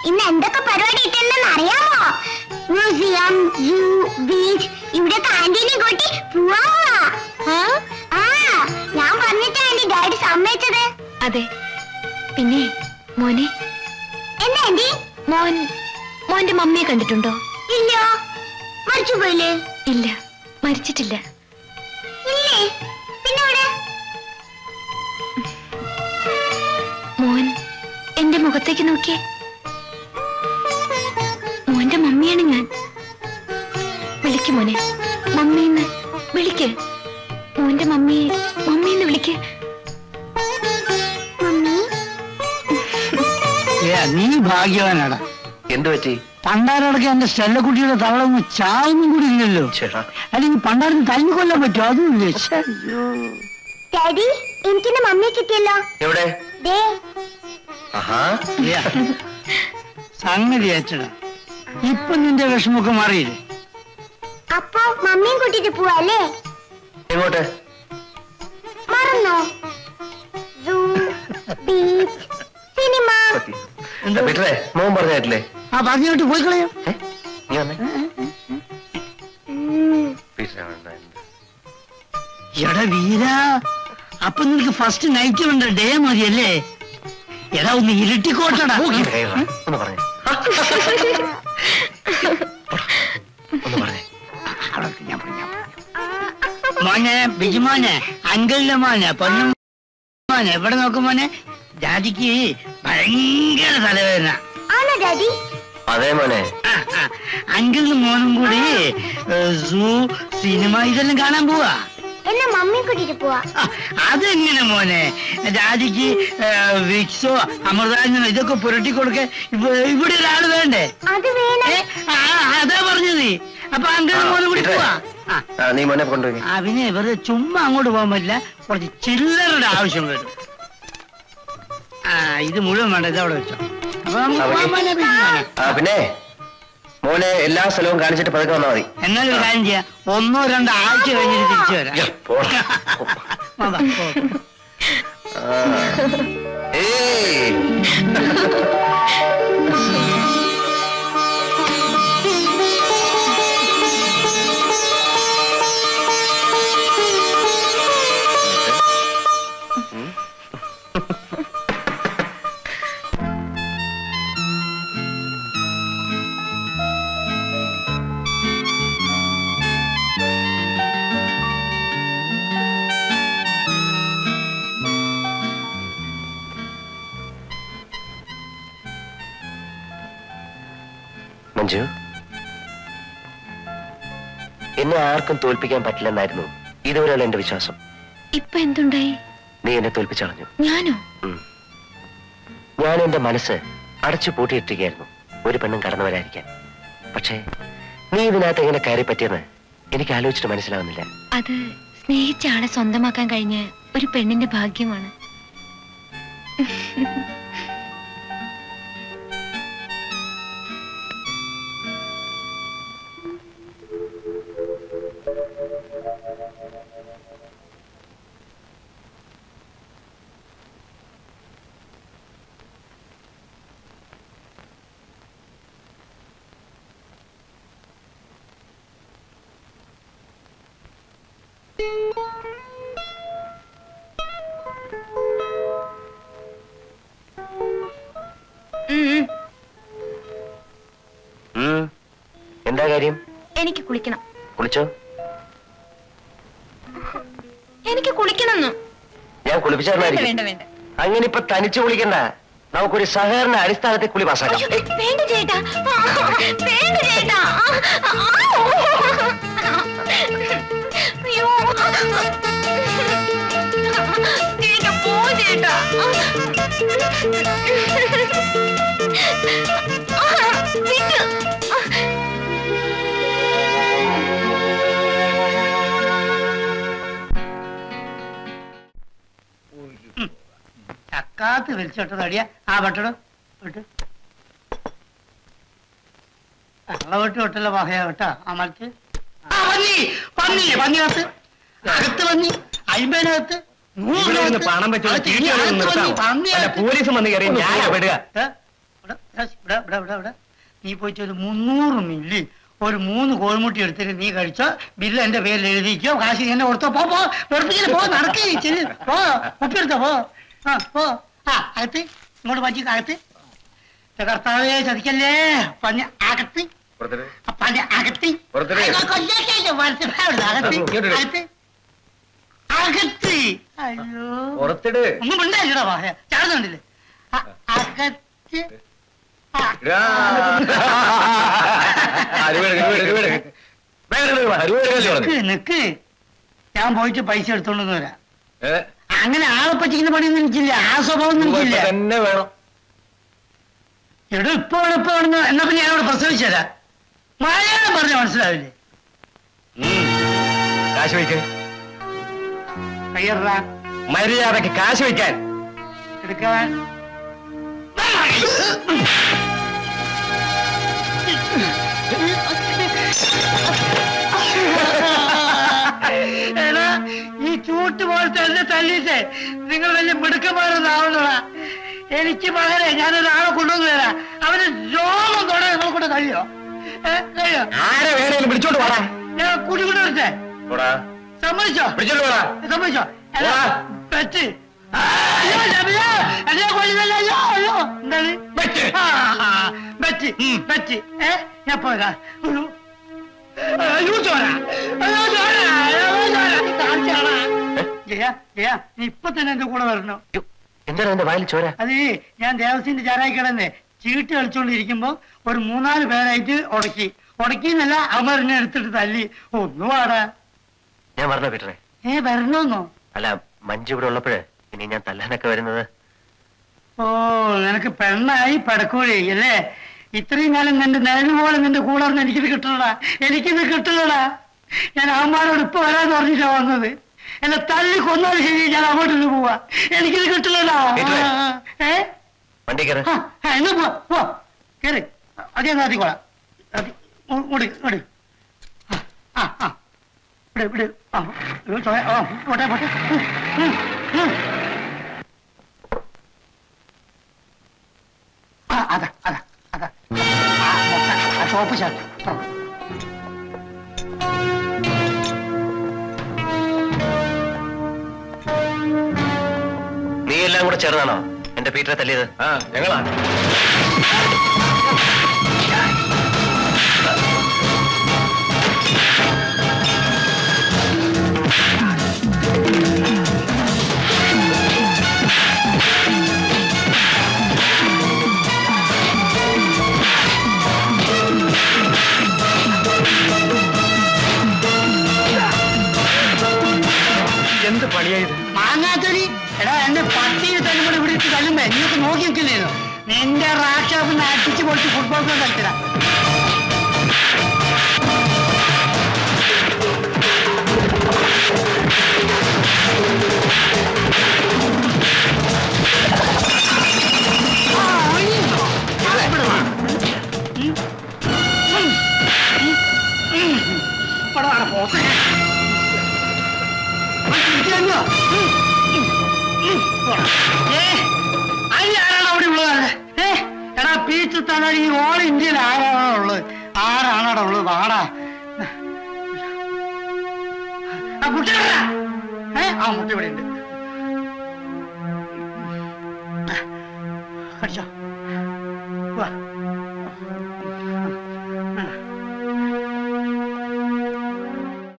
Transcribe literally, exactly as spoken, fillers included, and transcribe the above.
ഇന്ന് എന്തൊക്കെ പരിപാടി ഇട്ടെന്ന് അറിയാമോ? മ്യൂസിയം, സൂ, ബീച്ച്, ഇവിടെ കാന്റീനെ കൂട്ടി പോവാ. ആ ഞാൻ പറഞ്ഞിട്ടാ ആന്റി ഡാഡി സമ്മതിച്ചത്. അതെ. പിന്നെ മോനെ എന്താ ആന്റി? മോൻ മോന്റെ മമ്മിയെ കണ്ടിട്ടുണ്ടോ? ഇല്ല. മരിച്ചു പോയില്ലേ? ഇല്ല, മരിച്ചിട്ടില്ല. ഇല്ലേ? പിന്നെ ഇവിടെ മോൻ എന്റെ മുഖത്തേക്ക് നോക്കിയേ. മോന്റെ മമ്മിയാണ് ഞാൻ. വിളിക്ക് മോനെ, മമ്മീന്ന് വിളിക്ക്. മോന്റെ മമ്മിയെ മമ്മീന്ന് വിളിക്ക്. നീ ഭാഗ്യവാനാടാ. എന്ത് പറ്റി? പണ്ടാരടക്കം എന്റെ സ്റ്റെല്ലക്കുട്ടിയുടെ തവളൊന്നും ചാവൊന്നും കൂടി ഇല്ലല്ലോ. അല്ലെങ്കിൽ പണ്ടാരത്തിന് തല്ലിക്കൊല്ലാൻ പറ്റുമോ? അതുമില്ലേ. ഡാഡി എനിക്കെന്റെ മമ്മിയെ കിട്ടിയല്ലോ. എവിടെ? സംഗതി അച്ചടാ, ഇപ്പൊ നിന്റെ വിഷമൊക്കെ മാറിയില്ലേ? അപ്പൊ മമ്മിയും കൂട്ടിട്ട് പോവാല്ലേ? എങ്ങോട്ട്? മറന്നോ? Zoo, beach, cinema. മോൻ പറഞ്ഞിട്ടില്ലേ? ആ പറഞ്ഞിട്ട് പോയി കളയാം. എടാ വീര, അപ്പൊ നിനക്ക് ഫസ്റ്റ് നൈറ്റ് ഉണ്ട്, ഡേ മതിയല്ലേ? എടാ ഒന്ന് ഇരുട്ടിക്കോട്ടടാ. ഒന്ന് പറഞ്ഞേ ഒന്ന് പറഞ്ഞേ. മോനെ ബിജുമോനെ, അങ്കിളിന്റെ മോനെ, പൊന്നു മോനെ, എവിടെ നോക്കും മോനെ? ഡാഡിക്ക് ഭയങ്കര തലവേദന. ആണോ ഡാഡി? അതെ മോനെ. അങ്കിളിനും മോനും കൂടി സൂ, സിനിമ ഇതെല്ലാം കാണാൻ പോവാ. എന്നാ മമ്മിയും കൂട്ടിട്ട് പോവാ. അതെങ്ങനെ മോനെ? ഡാഡിക്ക് വിക്സോ അമൃതാഞ്ജനോ ഇതൊക്കെ പുരട്ടി കൊടുക്കാൻ ഇവിടെ ഒരാള് വേണ്ടേ? അത് വേണം. അതാ പറഞ്ഞത്. അപ്പൊ അങ്കിളും മോനും കൂടി പോവാ. നീ മോനെ കൊണ്ടുപോയി. ആ പിന്നെ വെറുതെ ചുമ്മാ അങ്ങോട്ട് പോകാൻ പറ്റില്ല, കുറച്ച് ചില്ലറുടെ ആവശ്യം വരും. ആ ഇത് മുഴുവൻ വേണ്ട, ഇതവിടെ വെച്ചോ. അപ്പൊ പിന്നെ മോനെ എല്ലാ സ്ഥലവും കാണിച്ചിട്ട് പതുക്കെ വന്നാൽ മതി. എന്നാലും ഒരു കാര്യം ചെയ്യാം, ഒന്നോ രണ്ടോ ആഴ്ച കഴിഞ്ഞിട്ട് തിരിച്ചു വരാം. മഞ്ജു, എന്നെ ആർക്കും തോൽപ്പിക്കാൻ പറ്റില്ലെന്നായിരുന്നു ഇതുവരെയുള്ള എന്റെ വിശ്വാസം. ഇപ്പൊ എന്തുണ്ടായി? നീ എന്നെ തോൽപ്പിച്ചളഞ്ഞു. ഞാനോ? ഞാൻ എന്റെ മനസ്സ് അടച്ചു പൂട്ടിയിട്ടിരിക്കുകയായിരുന്നു, ഒരു പെണ്ണും കടന്നു വരാതിരിക്കാൻ. പക്ഷേ നീ ഇതിനകത്ത് എങ്ങനെ കയറി പറ്റിയെന്ന് എനിക്ക് ആലോചിച്ചിട്ട് മനസ്സിലാവുന്നില്ല. അത് സ്നേഹിച്ച ആളെ സ്വന്തമാക്കാൻ കഴിഞ്ഞ ഒരു പെണ്ണിന്റെ ഭാഗ്യമാണ്. എന്താ കാര്യം? എനിക്ക് കുളിക്കണം. കുളിച്ചോ? എനിക്ക് കുളിക്കണം. ഞാൻ കുളിപ്പിച്ചായിരുന്നു. അങ്ങനെ ഇപ്പൊ തനിച്ച് കുളിക്കണ്ട, നമുക്കൊരു സഹകരണ അടിസ്ഥാനത്തിൽ കുളി പാസ്സാക്കാം. വേണ്ട ചേട്ടാ, വേണ്ട ചേട്ടാ. അയ്യോ ചേട്ടാ, പോ ചേട്ടാ. ചക്കാത്ത് വലിച്ചോട്ടത് അടിയാ. ആ പട്ടടോ വിട്ട് വെട്ട് വിട്ടല്ല പഹയ കേട്ടാ. ആ മറിച്ച് പന്നി പന്നില്ലേ, പന്നിനകത്ത് അകത്ത് പന്നി, അയിമ്പതിനകത്ത് പണം വെച്ച് പോലീസ് വന്ന് കയറി ഞാൻ പെടുക. ഇവിടെ ഇവിടെ ഇവിടെ ഇവിടെ നീ പോയിട്ട് ഒരു മുന്നൂറ് മില്ലി ഒരു മൂന്ന് കോഴിമുട്ടി എടുത്തിട്ട് നീ കഴിച്ചോ, ബില്ല് എന്റെ പേരിൽ എഴുതിക്കോ, കാശ് എന്നെ കൊടുത്തോ. പോ പോ വെറുപ്പിച്ചില്ല, പോ നടക്കേ പോ ഒപ്പിയെടുത്തോ പോ. ആ പോ. ആ അകത്ത് ഇങ്ങോട്ട് പറ്റി അകത്ത്. കർത്താവേ ചതിക്കല്ലേ പഞ്ഞ അകത്ത് പഞ്ഞ അകത്ത് അകത്ത് അകത്ത്. അയ്യോ ഒന്നും ഉണ്ടായില്ലടാ വാഹ ചാടുന്നുണ്ടല്ലേ അകത്ത്. നിക്ക് ഞാൻ പോയിട്ട് പൈസ എടുത്തോണ്ടെന്ന് വരാം. അങ്ങനെ ആളെ പറ്റിക്കുന്ന പണിയൊന്നും എനിക്കില്ല, ആ സ്വഭാവം എനിക്കില്ല. എടോ ഇപ്പൊ ഇപ്പൊ വേണമെന്ന് എന്നാ പിന്നെ ഞാനവിടെ പ്രസവിച്ചു തരാം. മലയാളം പറഞ്ഞ മനസ്സിലാവില്ലേ? കാശ് വയ്ക്കാൻ കയ്യറാ മര്യാദക്ക് കാശ് വയ്ക്കാൻ എടുക്കാൻ. എടാ ഈ ചൂട്ട് പോലത്തെ എന്നെ തല്ലിട്ട് നിങ്ങൾ വലിയ മിടുക്കന്മാരൊന്നാവുന്നതാ. എനിക്ക് പകരെ ഞാനൊരാളെ കൊണ്ടുവന്നു തരാം. അവന് രോഗം തൊടാൻ നിങ്ങളെ കൂടെ കഴിയോ? കഴിയോ? ആരെ വേണേലും പിടിച്ചോണ്ട് പോടാ. ഞാൻ കൂടി കൂടെ എടുത്തേ സമ്മതിച്ചോ? സമ്മതിച്ചോ? പറ്റ് എന്നെ കൊള്ളുന്നല്ലോ. അയ്യോ എന്താണ് പറ്റ് പറ്റ് ഏ ഞാൻ പോരാ. അയ്യോ ചോര അയ്യോ ചോര കാണിച്ചാടാ. ജയ ജയ നീ ഇപ്പൊ തന്നെ എന്റെ കൂടെ വരണോ? എന്താണ് എന്റെ വായിൽ ചോര? അത് ഞാൻ ദേവസ്വന്റെ ചാരായി കിടന്നേ ചീട്ട് കളിച്ചോണ്ടിരിക്കുമ്പോ ഒരു മൂന്നാല് പേരായിട്ട് ഉടക്കി ഉടക്കിന്നല്ല അവരെന്നെ എടുത്തിട്ട് തല്ലി. ഒന്നു പാടാ. ഞാൻ പറഞ്ഞോ പീറ്ററെ? ഏ വരണോന്നോ? അല്ല മഞ്ജു ഇവിടെ ഉള്ളപ്പോഴേ ഇനി ഞാൻ തല്ലാനൊക്കെ വരുന്നത്. ഓ നിനക്ക് പെണ്ണായി പടക്കോഴി അല്ലേ? ഇത്രയും കാലം നിന്റെ നിഴല് പോലെ നിന്റെ കൂടെ എനിക്കിത് കിട്ടണടാ, എനിക്കിത് കിട്ടണടാ. ഞാൻ അവന്മാരോട് ഇപ്പൊ വരാന്ന് പറഞ്ഞിട്ടാ വന്നത്. എന്നെ തല്ലി കൊന്നാലും ശരി ഞാൻ അങ്ങോട്ടൊന്ന് പോവാ. എനിക്കിത് കിട്ടില്ലടാ. ഏ വണ്ടി കയറി എന്നാ പോ കേറി അതേ നാത്തിക്കോളാം. ഓടി ഓടി ആ ആ ഇവിടെ ഇവിടെ ആ പോട്ടെ പോട്ടെ. ആ അതാ അതാ അതാ ആ ചോപ്പ് ഷർട്ട്. നീ എല്ലാം കൂടെ ചേർന്നാണോ എന്റെ പീറ്ററെ തല്ലിയത്? ആ ഞങ്ങളാ. എന്ത് പണിയായത്? മാങ്ങാത്തൊലി എടാ എന്റെ പട്ടിയെ തല്ലുമ്പോൾ ഇവിടെ ഇട്ട് തല്ലുമ്പോ നീക്ക് നോക്കി നിൽക്കില്ലേനോ? നിന്റെ റാക്ഷാപ്പിന്ന് അടിച്ചു പൊളിച്ച് ഫുട്ബോൾ കളിച്ചതാ. ആരാണ് അവിടെ ഉള്ളത്? ഏ എടാ പീച്ച് തന്നെ ഈ ഓൾ ഇന്ത്യയിൽ ആരാണോ ഉള്ളത്? ആരാണ് അവിടെ ഉള്ളത്? വാടാ കുട്ടി. ഏ ആ മുട്ട ഇവിടെ ഉണ്ട്. കടിച്ചോ.